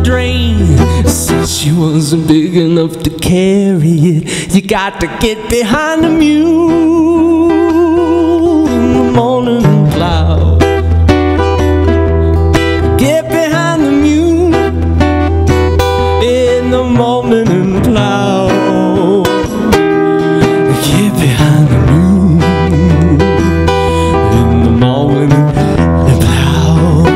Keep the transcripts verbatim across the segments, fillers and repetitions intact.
drain. Said she wasn't big enough to carry it. You got to get behind the mule in the morning cloud. Get behind the mule in the morning cloud. Get behind the mule in the morning cloud.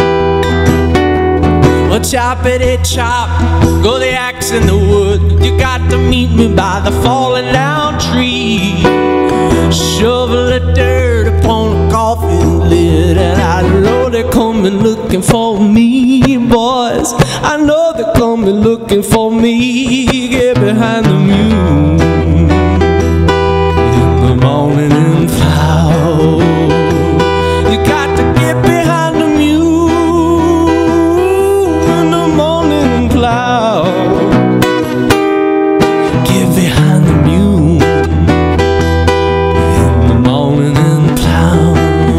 Well, choppity chop, go the axe in the wood. You got to meet me by the falling down tree. Shovel the dirt upon a coffin lid, and I know they're coming looking for me, boys. I know they're coming looking for me. Get behind the mule in the morning cloud. You got to get behind the mule in the morning cloud. Get behind the mule in the morning cloud.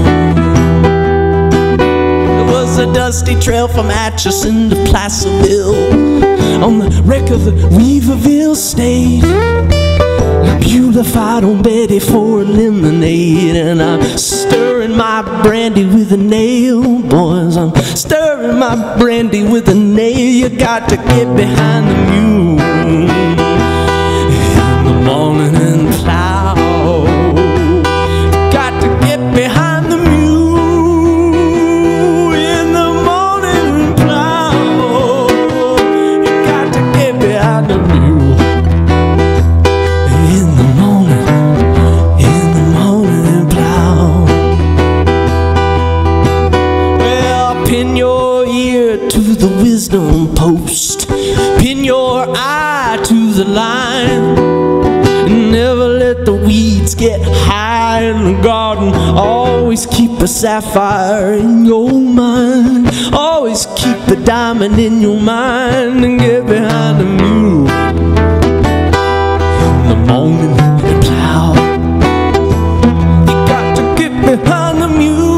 There was a dusty trail from Atchison to Placerville on the wreck of the Weaverville stage. Beautified on Betty for a lemonade, and I'm stirring my brandy with a nail, boys. I'm stirring my brandy with a nail. You got to get behind the mule in the morning cloud. Got to get behind the mule in the morning cloud. You got to get behind the mule. Pin your ear to the wisdom post, pin your eye to the line, and never let the weeds get high in the garden. Always keep a sapphire in your mind, always keep a diamond in your mind, and get behind the mule in the morning cloud. You got to get behind the mule.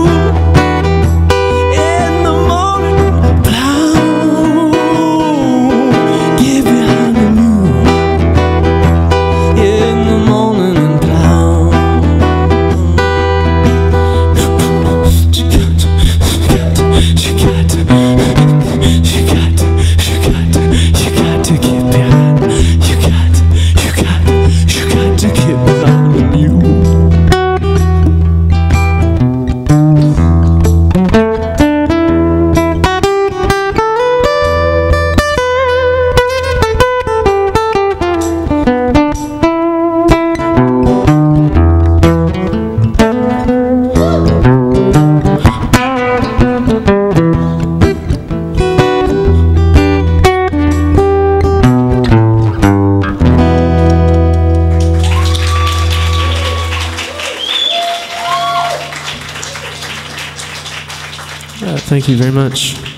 Thank you very much.